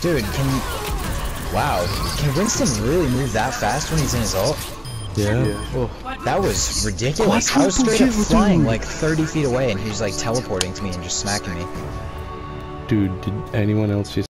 Dude, wow, can Winston really move that fast when he's in his ult? Yeah. Oh, that was ridiculous. I was straight up flying like 30 feet away and he was like teleporting to me and just smacking me. Dude, did anyone else just